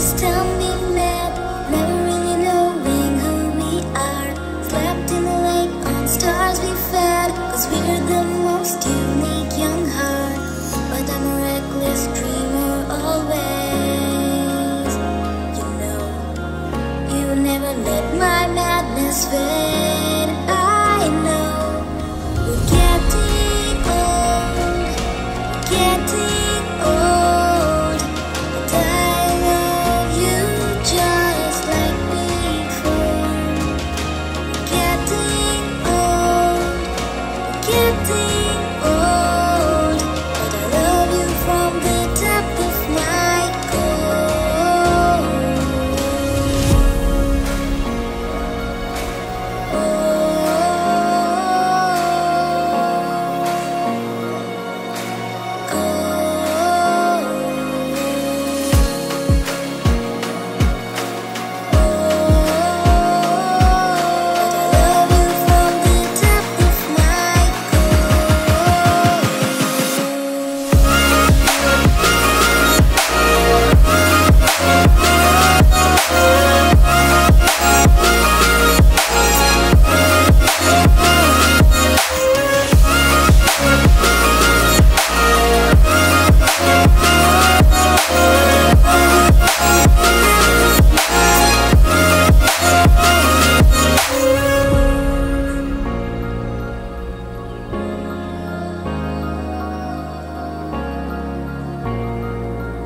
first time we met, never really knowing who we are. Slept in the lake on stars we fed, 'cause we're the most unique young heart. But I'm a reckless dreamer always. You know, you never let my madness fade. I know we're getting old, getting old, but I love you just like before. Getting old, getting old, but I love you from the depth of my core.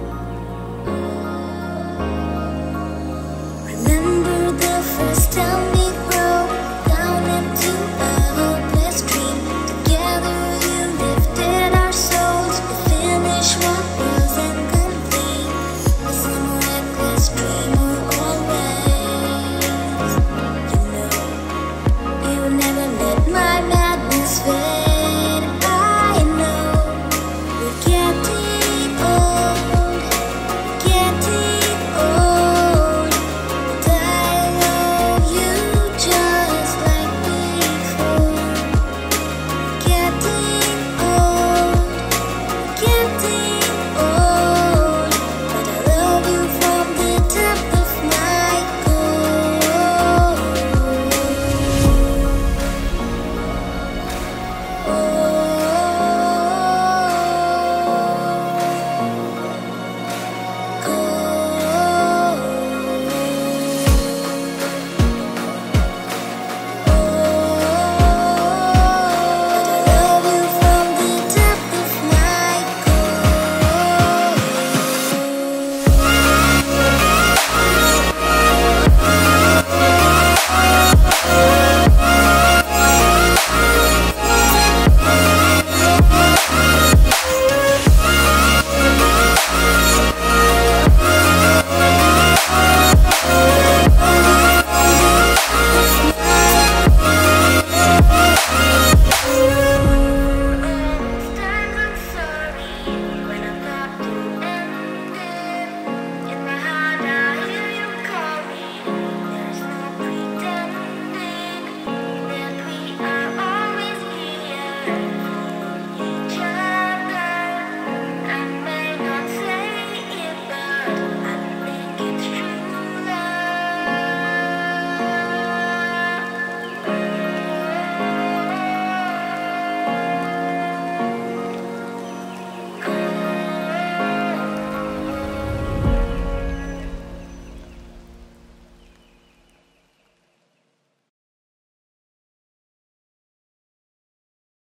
Remember the first time